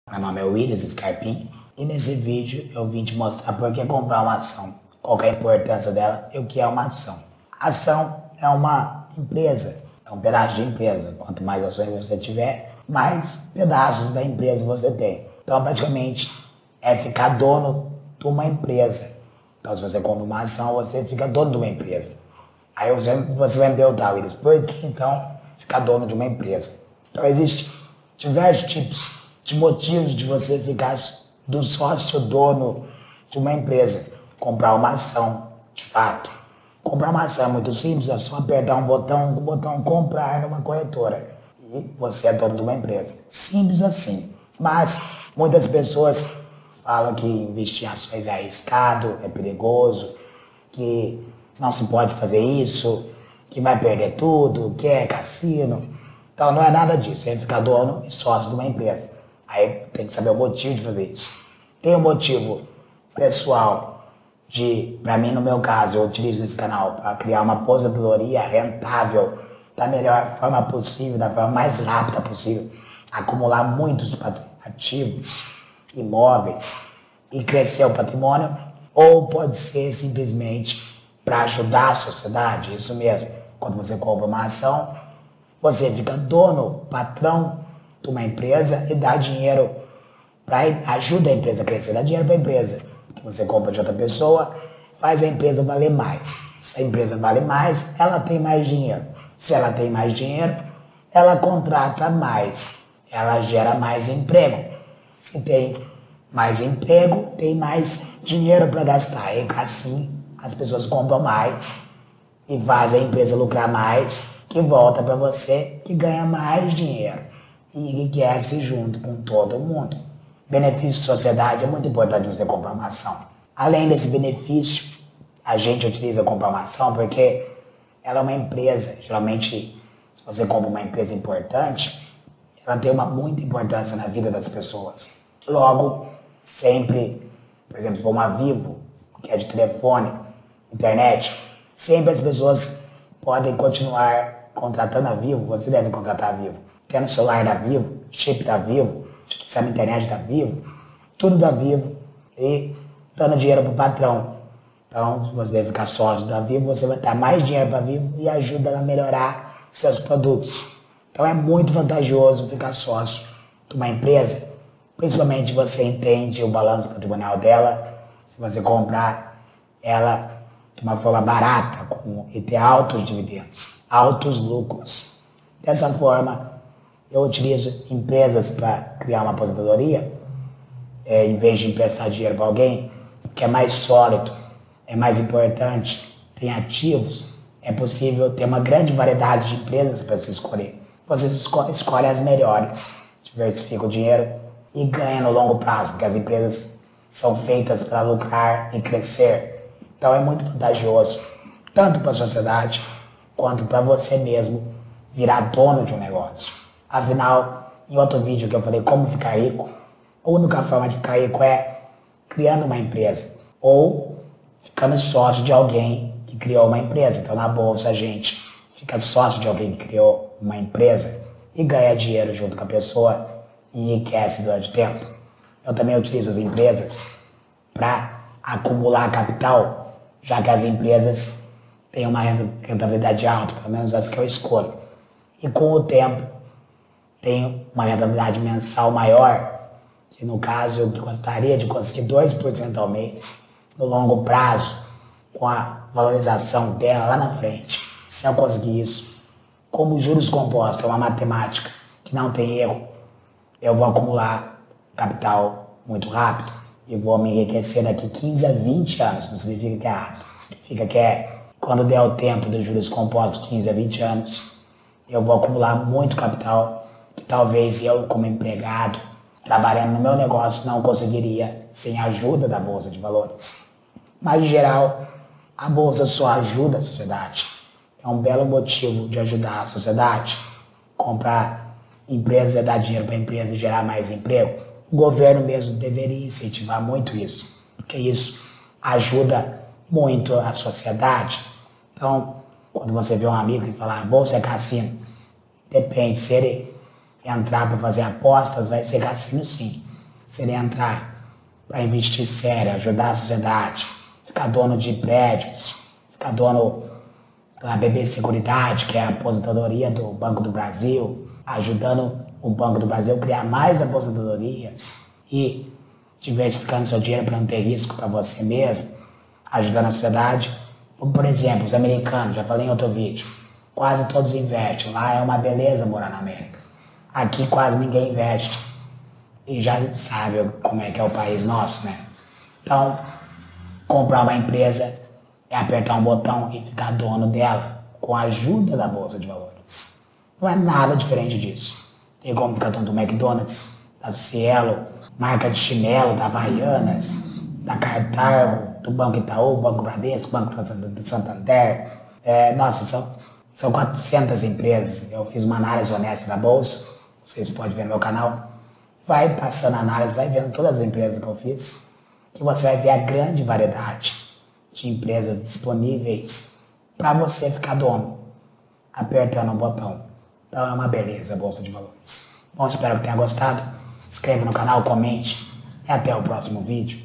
Meu nome é Willis Scarpim e nesse vídeo eu vim te mostrar por que comprar uma ação, qual é a importância dela e o que é uma ação. A ação é uma empresa, é um pedaço de empresa. Quanto mais ações você tiver, mais pedaços da empresa você tem. Então praticamente é ficar dono de uma empresa. Então se você compra uma ação, você fica dono de uma empresa. Aí você vai me perguntar, Willis, por que então ficar dono de uma empresa? Então existem diversos tipos de motivos de você ficar do sócio dono de uma empresa. Comprar uma ação, de fato. Comprar uma ação é muito simples, é só apertar um botão, o botão comprar numa corretora. E você é dono de uma empresa. Simples assim. Mas muitas pessoas falam que investir em ações é arriscado, é perigoso, que não se pode fazer isso, que vai perder tudo, que é cassino. Então não é nada disso, é ficar dono e sócio de uma empresa. Aí tem que saber o motivo de fazer isso. Tem um motivo pessoal para mim, no meu caso, eu utilizo esse canal para criar uma aposentadoria rentável da melhor forma possível, da forma mais rápida possível, acumular muitos ativos, imóveis e crescer o patrimônio, ou pode ser simplesmente para ajudar a sociedade, isso mesmo. Quando você compra uma ação, você fica dono, patrão de uma empresa e dá dinheiro ajuda a empresa a crescer, dá dinheiro para a empresa. Que você compra de outra pessoa, faz a empresa valer mais. Se a empresa vale mais, ela tem mais dinheiro. Se ela tem mais dinheiro, ela contrata mais, ela gera mais emprego. Se tem mais emprego, tem mais dinheiro para gastar. E assim as pessoas compram mais e faz a empresa lucrar mais, que volta para você, que ganha mais dinheiro e enriquece junto com todo mundo. Benefício de sociedade é muito importante você comprar uma ação. Além desse benefício, a gente utiliza comprar uma ação porque ela é uma empresa. Geralmente, se você compra uma empresa importante, ela tem muita importância na vida das pessoas. Logo, sempre, por exemplo, se for uma Vivo, que é de telefone, internet, sempre as pessoas podem continuar contratando a Vivo, você deve contratar a Vivo. Tendo celular da Vivo, chip da Vivo, sabe, internet da Vivo, tudo da Vivo e dando dinheiro para o patrão. Então, se você ficar sócio da Vivo, você vai dar mais dinheiro para a Vivo e ajuda ela a melhorar seus produtos. Então é muito vantajoso ficar sócio de uma empresa, principalmente se você entende o balanço patrimonial dela, se você comprar ela de uma forma barata e ter altos dividendos, altos lucros. Dessa forma, eu utilizo empresas para criar uma aposentadoria, em vez de emprestar dinheiro para alguém, que é mais sólido, é mais importante, tem ativos, é possível ter uma grande variedade de empresas para se escolher. Você escolhe as melhores, diversifica o dinheiro e ganha no longo prazo, porque as empresas são feitas para lucrar e crescer. Então é muito vantajoso, tanto para a sociedade, quanto para você mesmo virar dono de um negócio. Afinal, em outro vídeo que eu falei como ficar rico, a única forma de ficar rico é criando uma empresa ou ficando sócio de alguém que criou uma empresa. Então na bolsa a gente fica sócio de alguém que criou uma empresa e ganha dinheiro junto com a pessoa e enriquece durante o tempo. Eu também utilizo as empresas para acumular capital, já que as empresas têm uma rentabilidade alta, pelo menos as que eu escolho. E com o tempo tem uma rentabilidade mensal maior, que no caso eu gostaria de conseguir 2% ao mês, no longo prazo, com a valorização dela lá na frente. Se eu conseguir isso, como juros compostos é uma matemática que não tem erro, eu vou acumular capital muito rápido e vou me enriquecer daqui 15 a 20 anos. Não significa que é rápido, significa que quando der o tempo dos juros compostos, 15 a 20 anos, eu vou acumular muito capital que talvez eu, como empregado, trabalhando no meu negócio, não conseguiria sem a ajuda da Bolsa de Valores. Mas, em geral, a Bolsa só ajuda a sociedade. É um belo motivo de ajudar a sociedade. Comprar empresas, dar dinheiro para a empresa e gerar mais emprego. O governo mesmo deveria incentivar muito isso, porque isso ajuda muito a sociedade. Então, quando você vê um amigo que fala, Bolsa é cassino, depende, se ele entrar para fazer apostas, vai ser cassino sim. seria entrar para investir sério, ajudar a sociedade, ficar dono de prédios, ficar dono da BB Seguridade, que é a aposentadoria do Banco do Brasil, ajudando o Banco do Brasil a criar mais aposentadorias e diversificando seu dinheiro para não ter risco para você mesmo, ajudando a sociedade. Por exemplo, os americanos, já falei em outro vídeo, quase todos investem. Lá é uma beleza morar na América. Aqui quase ninguém investe. E já sabe como é que é o país nosso, né? Então, comprar uma empresa é apertar um botão e ficar dono dela, com a ajuda da Bolsa de Valores. Não é nada diferente disso. Tem como ficar dono do McDonald's, da Cielo, marca de chinelo, da Havaianas, da Cartago, do Banco Itaú, Banco Bradesco, Banco do Santander. Nossa, são 400 empresas. Eu fiz uma análise honesta da Bolsa, vocês podem ver no meu canal. Vai passando a análise, vai vendo todas as empresas que eu fiz, que você vai ver a grande variedade de empresas disponíveis para você ficar dono, apertando um botão. Então é uma beleza a Bolsa de Valores. Bom, espero que tenha gostado. Se inscreva no canal, comente e até o próximo vídeo.